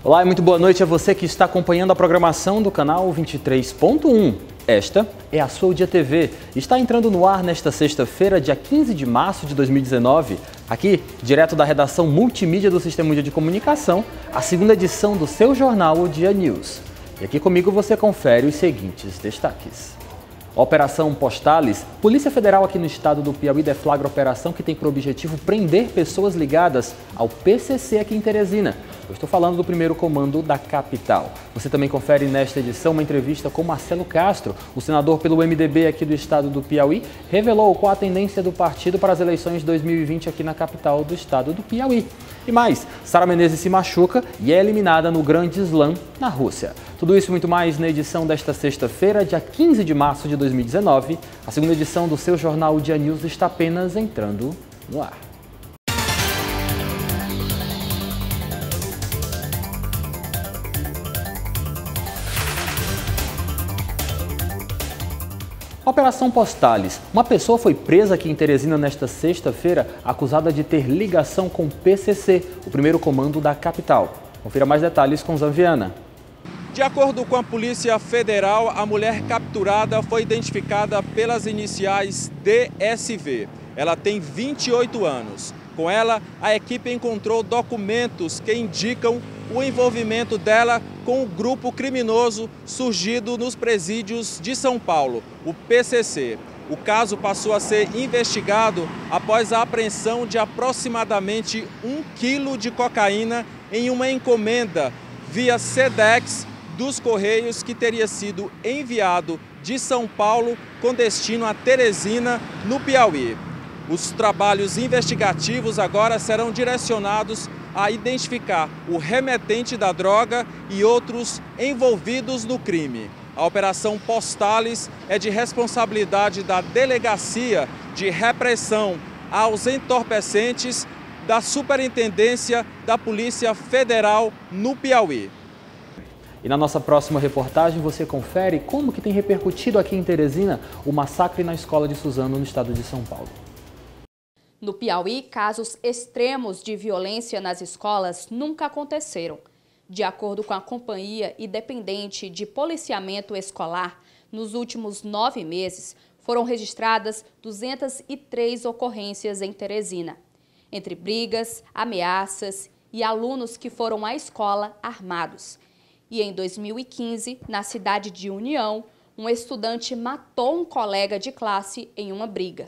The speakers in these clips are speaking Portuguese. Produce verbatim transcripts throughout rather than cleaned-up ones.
Olá e muito boa noite a você que está acompanhando a programação do canal vinte e três ponto um. Esta é a sua Dia T V. Está entrando no ar nesta sexta-feira, dia quinze de março de dois mil e dezenove. Aqui, direto da redação multimídia do Sistema Único de Comunicação, a segunda edição do seu jornal, o Dia News. E aqui comigo você confere os seguintes destaques. Operação Postalis. Polícia Federal aqui no estado do Piauí deflagra operação que tem por objetivo prender pessoas ligadas ao P C C aqui em Teresina. Eu estou falando do primeiro comando da capital. Você também confere nesta edição uma entrevista com Marcelo Castro. O senador pelo M D B aqui do estado do Piauí revelou qual a tendência do partido para as eleições de dois mil e vinte aqui na capital do estado do Piauí. E mais, Sara Menezes se machuca e é eliminada no Grande Slam na Rússia. Tudo isso e muito mais na edição desta sexta-feira, dia quinze de março de dois mil e dezenove. A segunda edição do seu jornal, o Dia News, está apenas entrando no ar. Operação Postalis. Uma pessoa foi presa aqui em Teresina nesta sexta-feira, acusada de ter ligação com o P C C, o primeiro comando da capital. Confira mais detalhes com Zanviana. De acordo com a Polícia Federal, a mulher capturada foi identificada pelas iniciais D S V. Ela tem vinte e oito anos. Com ela, a equipe encontrou documentos que indicam o envolvimento dela com o grupo criminoso surgido nos presídios de São Paulo, o P C C. O caso passou a ser investigado após a apreensão de aproximadamente um quilo de cocaína em uma encomenda via Sedex dos Correios que teria sido enviado de São Paulo com destino a Teresina, no Piauí. Os trabalhos investigativos agora serão direcionados a identificar o remetente da droga e outros envolvidos no crime. A Operação Postalis é de responsabilidade da Delegacia de Repressão aos Entorpecentes da Superintendência da Polícia Federal no Piauí. E na nossa próxima reportagem você confere como que tem repercutido aqui em Teresina o massacre na escola de Suzano, no estado de São Paulo. No Piauí, casos extremos de violência nas escolas nunca aconteceram. De acordo com a Companhia Independente de Policiamento Escolar, nos últimos nove meses foram registradas duzentas e três ocorrências em Teresina, entre brigas, ameaças e alunos que foram à escola armados. E em dois mil e quinze, na cidade de União, um estudante matou um colega de classe em uma briga.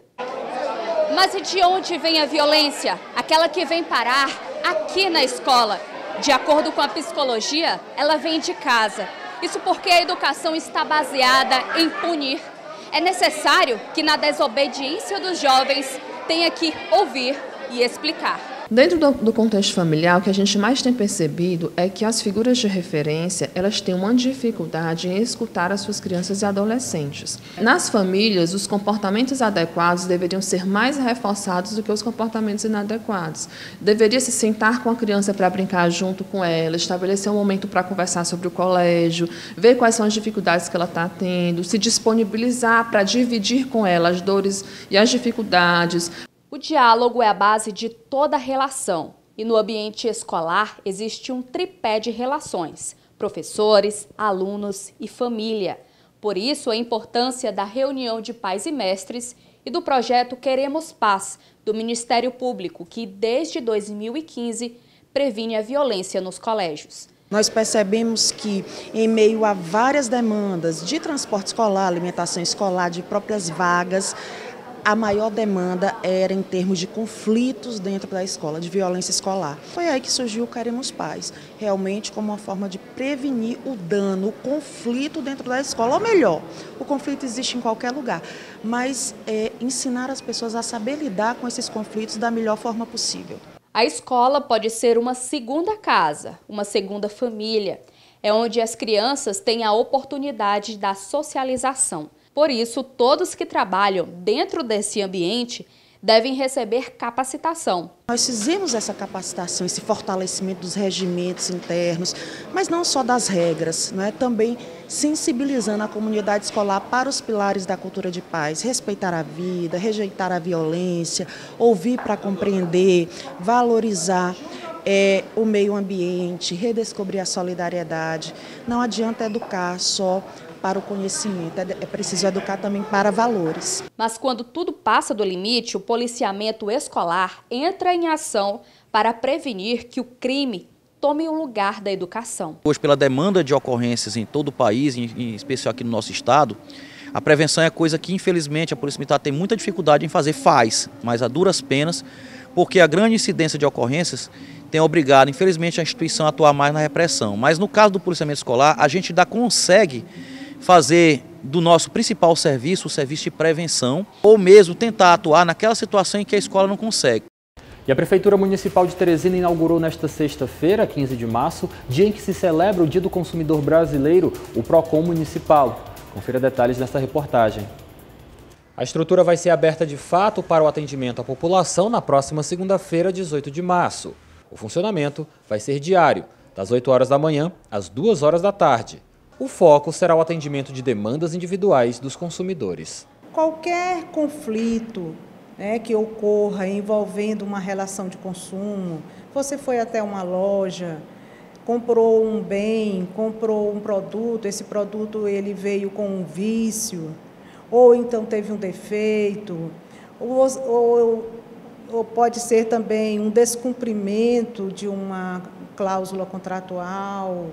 Mas e de onde vem a violência? Aquela que vem parar aqui na escola. De acordo com a psicologia, ela vem de casa. Isso porque a educação está baseada em punir. É necessário que na desobediência dos jovens tenha que ouvir e explicar. Dentro do, do contexto familiar, o que a gente mais tem percebido é que as figuras de referência, elas têm uma dificuldade em escutar as suas crianças e adolescentes. Nas famílias, os comportamentos adequados deveriam ser mais reforçados do que os comportamentos inadequados. Deveria se sentar com a criança para brincar junto com ela, estabelecer um momento para conversar sobre o colégio, ver quais são as dificuldades que ela está tendo, se disponibilizar para dividir com ela as dores e as dificuldades. O diálogo é a base de toda relação e no ambiente escolar existe um tripé de relações: professores, alunos e família. Por isso, a importância da reunião de pais e mestres e do projeto Queremos Paz, do Ministério Público, que desde dois mil e quinze previne a violência nos colégios. Nós percebemos que, em meio a várias demandas de transporte escolar, alimentação escolar, de próprias vagas, a maior demanda era em termos de conflitos dentro da escola, de violência escolar. Foi aí que surgiu o Queremos Paz, realmente como uma forma de prevenir o dano, o conflito dentro da escola. Ou melhor, o conflito existe em qualquer lugar, mas é, ensinar as pessoas a saber lidar com esses conflitos da melhor forma possível. A escola pode ser uma segunda casa, uma segunda família. É onde as crianças têm a oportunidade da socialização. Por isso, todos que trabalham dentro desse ambiente devem receber capacitação. Nós fizemos essa capacitação, esse fortalecimento dos regimentos internos, mas não só das regras, né? Também sensibilizando a comunidade escolar para os pilares da cultura de paz, respeitar a vida, rejeitar a violência, ouvir para compreender, valorizar. é, o meio ambiente, redescobrir a solidariedade. Não adianta educar só para o conhecimento, é preciso educar também para valores. Mas quando tudo passa do limite, o policiamento escolar entra em ação para prevenir que o crime tome o lugar da educação. Hoje, pela demanda de ocorrências em todo o país, em especial aqui no nosso estado, a prevenção é coisa que, infelizmente, a Polícia Militar tem muita dificuldade em fazer, faz, mas a duras penas, porque a grande incidência de ocorrências tem obrigado, infelizmente, a instituição a atuar mais na repressão. Mas no caso do policiamento escolar, a gente ainda consegue fazer do nosso principal serviço, o serviço de prevenção, ou mesmo tentar atuar naquela situação em que a escola não consegue. E a Prefeitura Municipal de Teresina inaugurou nesta sexta-feira, quinze de março, dia em que se celebra o Dia do Consumidor Brasileiro, o PROCON Municipal. Confira detalhes nesta reportagem. A estrutura vai ser aberta de fato para o atendimento à população na próxima segunda-feira, dezoito de março. O funcionamento vai ser diário, das oito horas da manhã às duas horas da tarde. O foco será o atendimento de demandas individuais dos consumidores. Qualquer conflito, né, que ocorra envolvendo uma relação de consumo, você foi até uma loja, comprou um bem, comprou um produto, esse produto ele veio com um vício, ou então teve um defeito, ou, ou, ou pode ser também um descumprimento de uma cláusula contratual,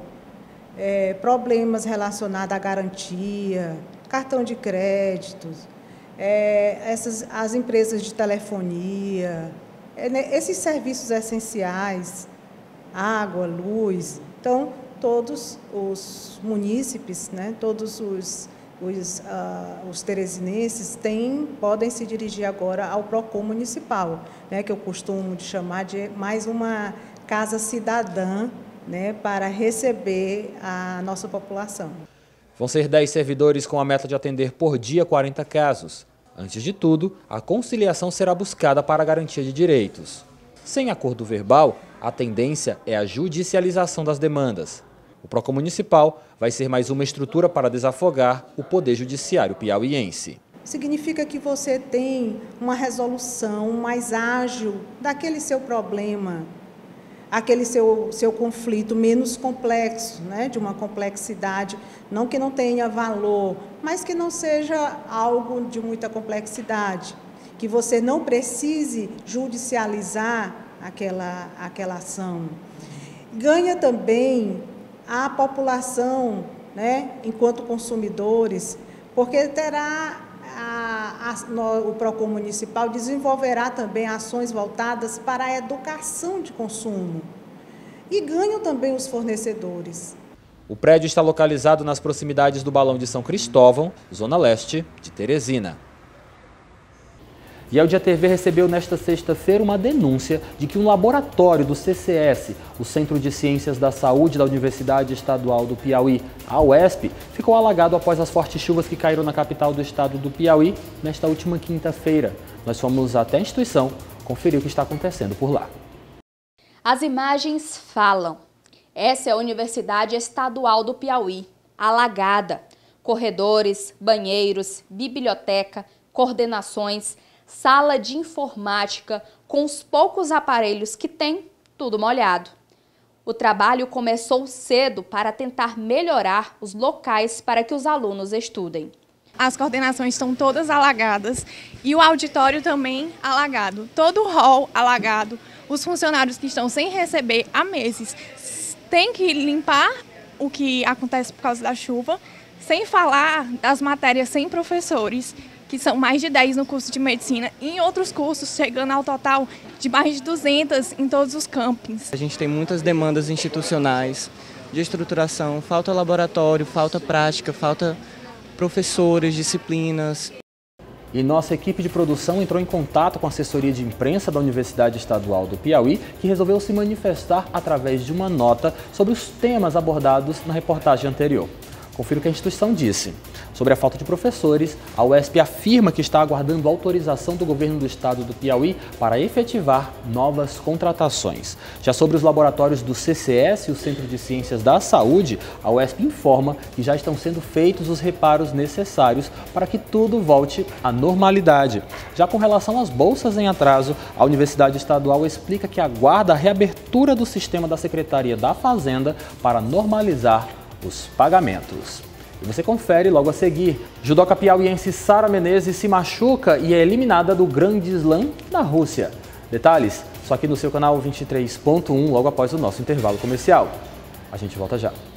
é, problemas relacionados à garantia, cartão de créditos, é, essas, as empresas de telefonia, é, né, esses serviços essenciais, água, luz. Então, todos os munícipes, né, todos os, os, uh, os teresinenses têm, podem se dirigir agora ao PROCON municipal, né, que eu costumo de chamar de mais uma casa cidadã, né, para receber a nossa população. Vão ser dez servidores com a meta de atender por dia quarenta casos. Antes de tudo, a conciliação será buscada para a garantia de direitos. Sem acordo verbal, a tendência é a judicialização das demandas. O PROCON Municipal vai ser mais uma estrutura para desafogar o Poder Judiciário piauiense. Significa que você tem uma resolução mais ágil daquele seu problema, aquele seu, seu conflito menos complexo, né, de uma complexidade, não que não tenha valor, mas que não seja algo de muita complexidade, que você não precise judicializar aquela, aquela ação. Ganha também a população, né, enquanto consumidores, porque terá a, a, no, o PROCON Municipal desenvolverá também ações voltadas para a educação de consumo. E ganham também os fornecedores. O prédio está localizado nas proximidades do Balão de São Cristóvão, zona leste de Teresina. E a U D T V recebeu nesta sexta-feira uma denúncia de que um laboratório do C C S, o Centro de Ciências da Saúde da Universidade Estadual do Piauí, a U E S P, ficou alagado após as fortes chuvas que caíram na capital do estado do Piauí nesta última quinta-feira. Nós fomos até a instituição conferir o que está acontecendo por lá. As imagens falam. Essa é a Universidade Estadual do Piauí, alagada. Corredores, banheiros, biblioteca, coordenações, sala de informática, com os poucos aparelhos que tem, tudo molhado. O trabalho começou cedo para tentar melhorar os locais para que os alunos estudem. As coordenações estão todas alagadas e o auditório também alagado, todo o hall alagado. Os funcionários que estão sem receber há meses têm que limpar o que acontece por causa da chuva, sem falar das matérias sem professores, que são mais de dez no curso de medicina, e em outros cursos, chegando ao total de mais de duzentas em todos os campings. A gente tem muitas demandas institucionais de estruturação, falta laboratório, falta prática, falta professores, disciplinas. E nossa equipe de produção entrou em contato com a assessoria de imprensa da Universidade Estadual do Piauí, que resolveu se manifestar através de uma nota sobre os temas abordados na reportagem anterior. Confira o que a instituição disse. Sobre a falta de professores, a U E S P afirma que está aguardando autorização do governo do estado do Piauí para efetivar novas contratações. Já sobre os laboratórios do C C S e o Centro de Ciências da Saúde, a U E S P informa que já estão sendo feitos os reparos necessários para que tudo volte à normalidade. Já com relação às bolsas em atraso, a Universidade Estadual explica que aguarda a reabertura do sistema da Secretaria da Fazenda para normalizar os pagamentos. E você confere logo a seguir. Judoca piauiense Sara Menezes se machuca e é eliminada do Grande Slam na Rússia. Detalhes só aqui no seu canal vinte e três ponto um, logo após o nosso intervalo comercial. A gente volta já.